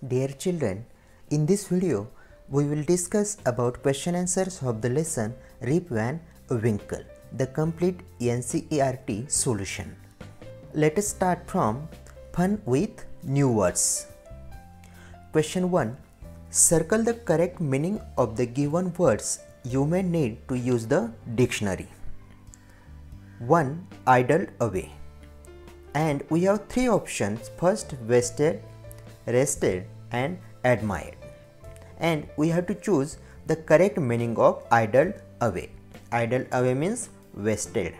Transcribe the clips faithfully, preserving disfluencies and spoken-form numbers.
Dear children, in this video, we will discuss about question answers of the lesson Rip Van Winkle, the complete N C E R T solution. Let us start from fun with new words. Question one. Circle the correct meaning of the given words. You may need to use the dictionary. one. Idle away. And we have three options. First, wasted, rested and admired. And we have to choose the correct meaning of idle away. Idle away means wasted.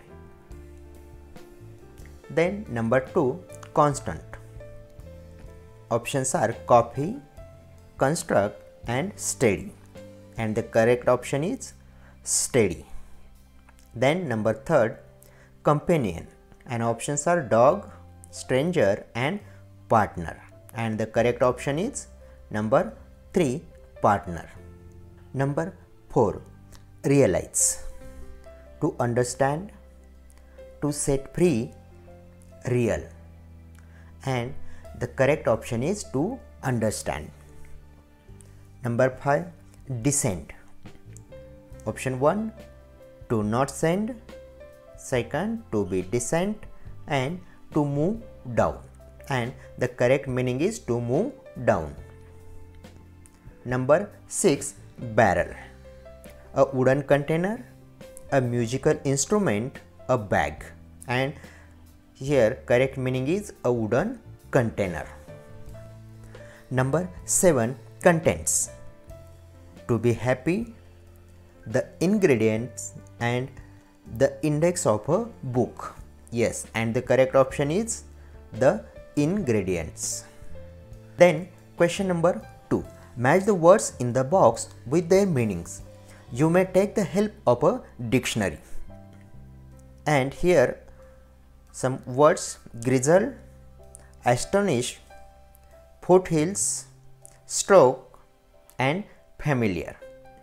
Then number two, constant. Options are copy, construct and steady. And the correct option is steady. Then number third, companion. And options are dog, stranger and partner. And the correct option is number three, partner. Number four, realize. To understand, to set free, real. And the correct option is to understand. Number five, descend. Option one, to not send. Second, to be descent and to move down. And the correct meaning is to move down. Number six, barrel. A wooden container, a musical instrument, a bag. And here correct meaning is a wooden container. Number seven, contents. To be happy, the ingredients and the index of a book. Yes, and the correct option is the ingredients. Then question number two. Match the words in the box with their meanings. You may take the help of a dictionary. And here some words: grizzle, astonish, foothills, stroke and familiar.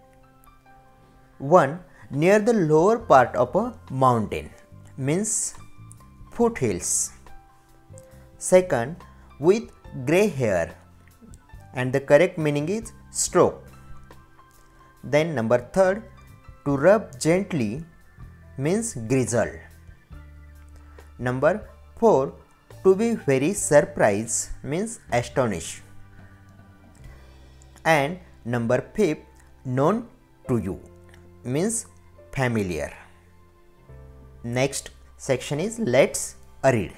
one. Near the lower part of a mountain means foothills. Second, with grey hair, and the correct meaning is stroke. Then number third, to rub gently means grizzle. Number four, to be very surprised means astonish. And number five, known to you means familiar. Next section is let's read.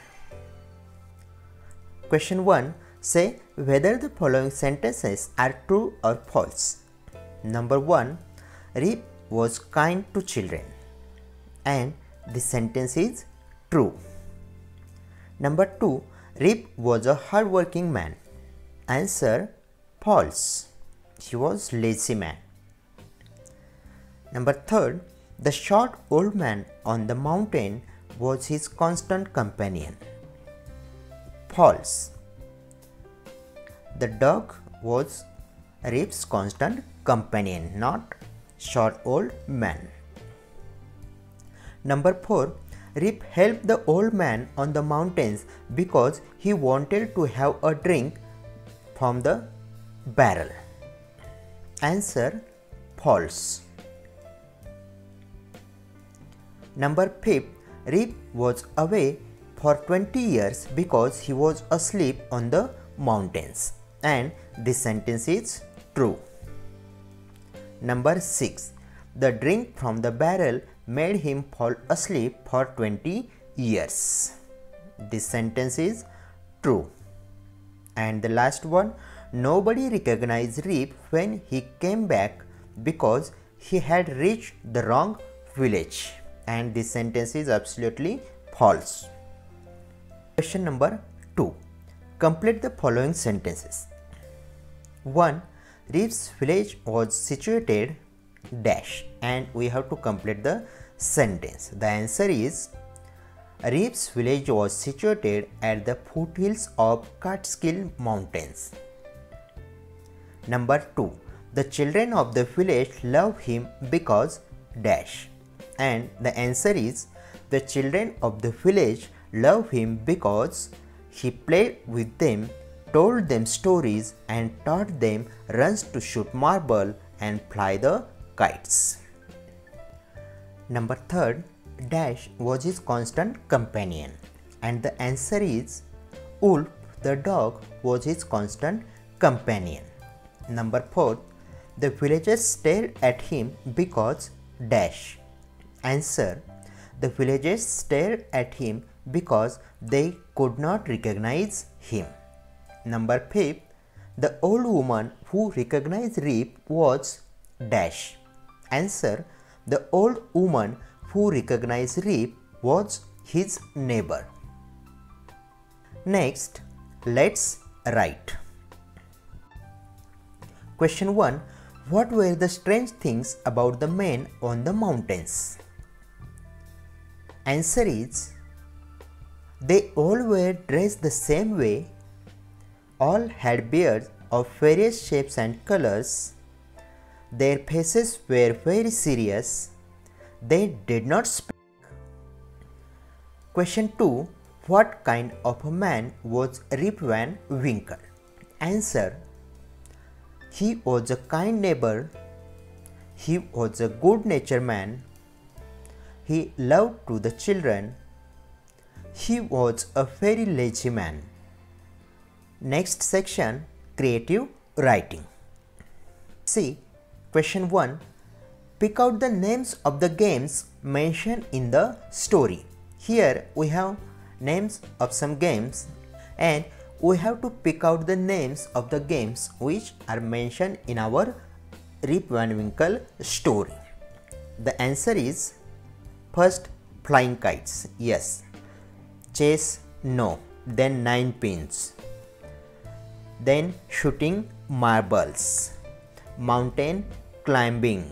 Question one. Say whether the following sentences are true or false. Number one. Rip was kind to children. And the sentence is true. Number two. Rip was a hardworking man. Answer false. He was lazy man. Number third. The short old man on the mountain was his constant companion. False. The dog was Rip's constant companion, not short old man. Number four. Rip helped the old man on the mountains because he wanted to have a drink from the barrel. Answer false. Number five. Rip was away for twenty years because he was asleep on the mountains. And this sentence is true. Number six. The drink from the barrel made him fall asleep for twenty years. This sentence is true. And the last one. Nobody recognized Rip when he came back because he had reached the wrong village. And this sentence is absolutely false. Question number two. Complete the following sentences. one. Rip's village was situated dash, and we have to complete the sentence. The answer is Rip's village was situated at the foothills of Catskill Mountains. Number two. The children of the village love him because dash. And the answer is the children of the village love him because he played with them told them stories and taught them runs to shoot marble and fly the kites. Number third, Dash was his constant companion, and the answer is Wolf the dog was his constant companion. Number four, the villagers stared at him because Dash. Answer, the villagers stared at him because they could not recognize him. Number five, the old woman who recognized Rip was Dash. Answer, the old woman who recognized Rip was his neighbor. Next, let's write. Question one. What were the strange things about the men on the mountains? Answer is, they all were dressed the same way, all had beards of various shapes and colors, their faces were very serious, they did not speak. Question two. What kind of a man was Rip Van Winkle? Answer, he was a kind neighbor, he was a good-natured man, he loved to the children, he was a very lazy man. Next section, creative writing. See, question one. Pick out the names of the games mentioned in the story. Here we have names of some games and we have to pick out the names of the games which are mentioned in our Rip Van Winkle story. The answer is first, flying kites, yes. Chess, no. Then nine pins. Then shooting marbles. Mountain climbing.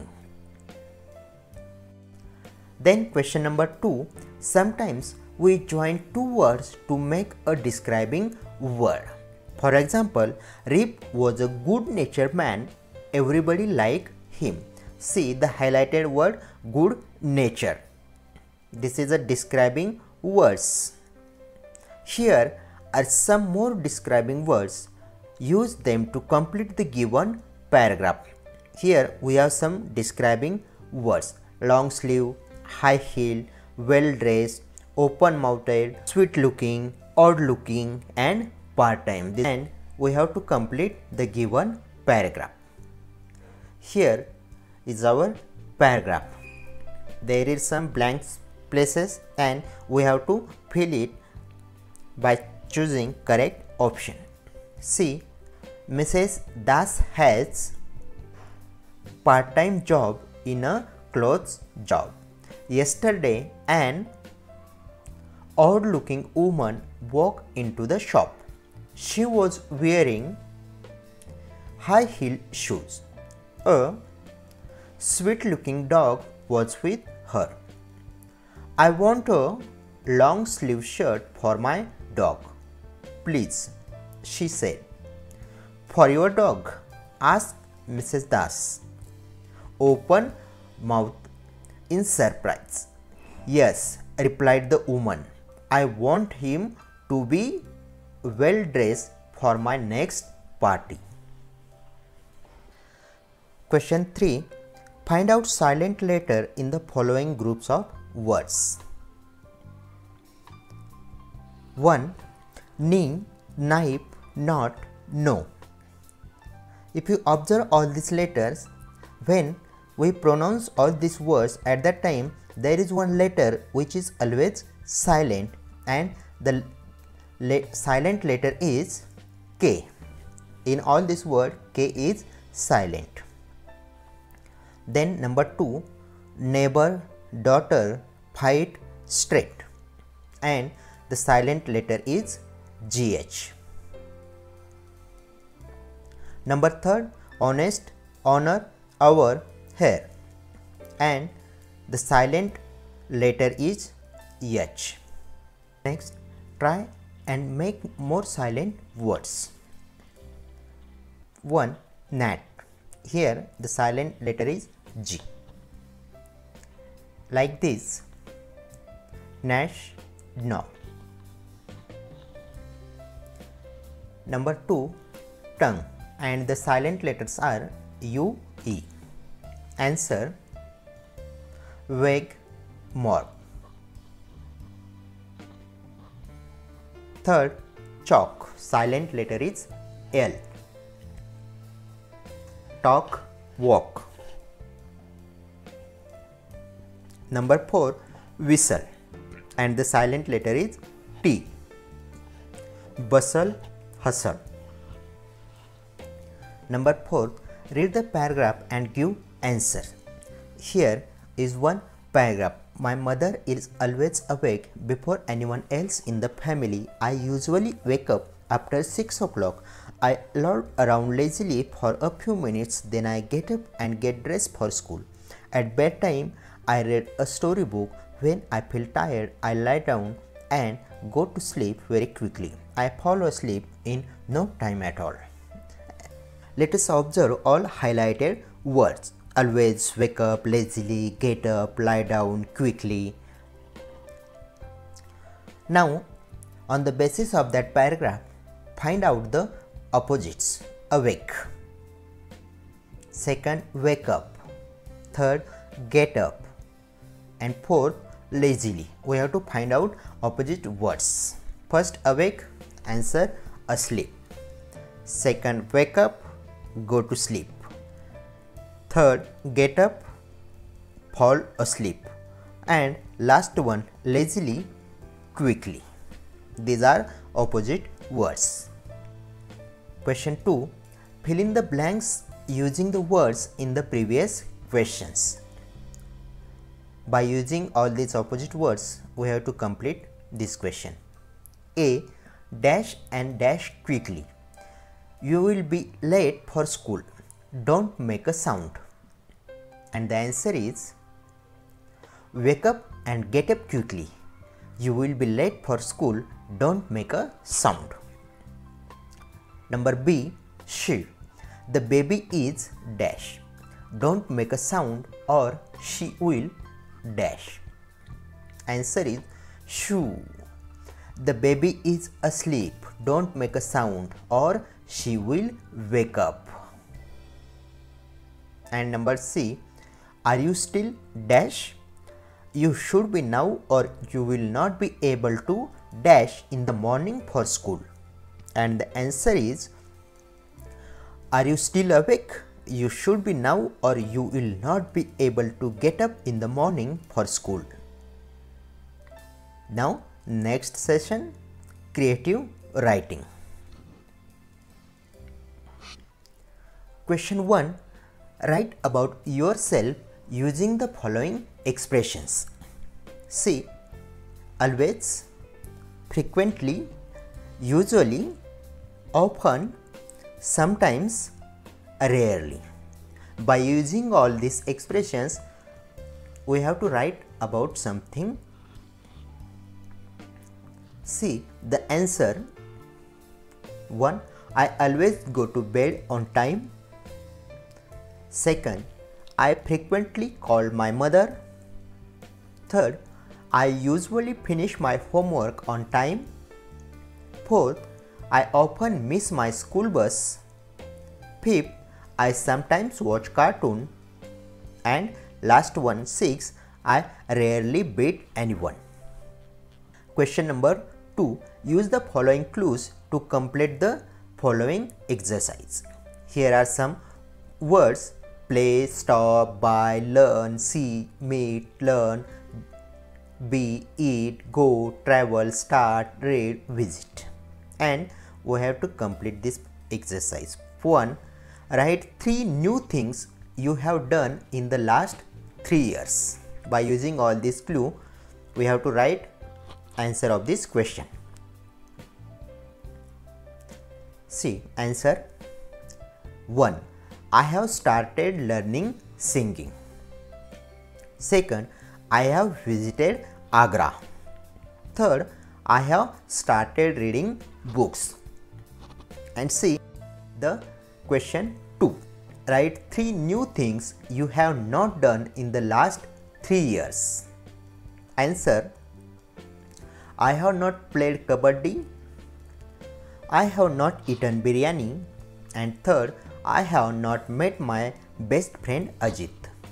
Then question number two. Sometimes we join two words to make a describing word. For example, Rip was a good-natured man. Everybody liked him. See the highlighted word good nature. This is a describing words. Here are some more describing words. Use them to complete the given paragraph. Here we have some describing words. Long sleeve, high heel, well dressed, open mouthed, sweet looking, odd looking and part time. And we have to complete the given paragraph. Here is our paragraph. There is some blank places and we have to fill it by choosing correct option. See, Missus Das has part-time job in a clothes job. Yesterday an odd looking woman walked into the shop. She was wearing high heel shoes. A sweet looking dog was with her. I want a long sleeve shirt for my dog, please, she said. For your dog? Asked Missus Das, open mouth in surprise. Yes, replied the woman. I want him to be well dressed for my next party. Question three. Find out silent letter in the following groups of words. one. Knee, knife, not, no. If you observe all these letters, when we pronounce all these words at that time, there is one letter which is always silent and the le silent letter is K. In all this word, K is silent. Then number two, neighbor, daughter, fight, straight, and the silent letter is G H. Number third, honest, honor, our, hair, and the silent letter is H. Next, try and make more silent words. one. Gnat. Here the silent letter is G. Like this. Nash, no. Number two, tongue, and the silent letters are U, E. Answer, wag more. Third, chalk, silent letter is L. Talk, walk. Number four, whistle, and the silent letter is T. Bustle, hustle. Number four, read the paragraph and give answer. Here is one paragraph. My mother is always awake before anyone else in the family. I usually wake up after six o'clock. I loll around lazily for a few minutes, then I get up and get dressed for school. At bedtime, I read a storybook. When I feel tired, I lie down and go to sleep very quickly. I fall asleep in no time at all. Let us observe all highlighted words. Always, wake up, lazily, get up, lie down, quickly. Now, on the basis of that paragraph, find out the opposites. Awake. Second, wake up. Third, get up. And fourth, lazily. We have to find out opposite words. First, awake. Answer, asleep. Second, wake up. Go to sleep. Third, get up, fall asleep. And last one, lazily, quickly. These are opposite words. Question two. Fill in the blanks using the words in the previous questions. By using all these opposite words, we have to complete this question. A. Dash and dash quickly. You will be late for school. Don't make a sound. And the answer is, wake up and get up quickly. You will be late for school. Don't make a sound. Number B, she. The baby is dash. Don't make a sound or she will dash. Answer is shoo. The baby is asleep. Don't make a sound or she will wake up. And number C, are you still dash? You should be now or you will not be able to dash in the morning for school. And the answer is, are you still awake? You should be now or you will not be able to get up in the morning for school. Now, next session, creative writing. Question one. Write about yourself using the following expressions. See, always, frequently, usually, often, sometimes, rarely. By using all these expressions, we have to write about something. See the answer. one. I always go to bed on time. Second, I frequently call my mother. Third, I usually finish my homework on time. Fourth, I often miss my school bus. Fifth, I sometimes watch cartoon. And last one, six, I rarely beat anyone. Question number two. Use the following clues to complete the following exercise. Here are some words: play, stop, buy, learn, see, meet, learn, be, eat, go, travel, start, read, visit. And we have to complete this exercise. one. Write three new things you have done in the last three years. By using all this clue, we have to write answer of this question. See, answer. one. I have started learning singing. Second, I have visited Agra. Third, I have started reading books. And see the question two. Write three new things you have not done in the last three years. Answer. I have not played kabaddi. I have not eaten biryani. And third, I have not met my best friend Ajit.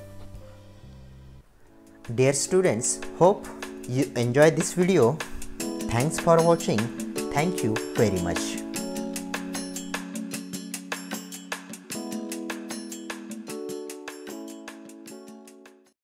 Dear students, hope you enjoy this video. Thanks for watching. Thank you very much.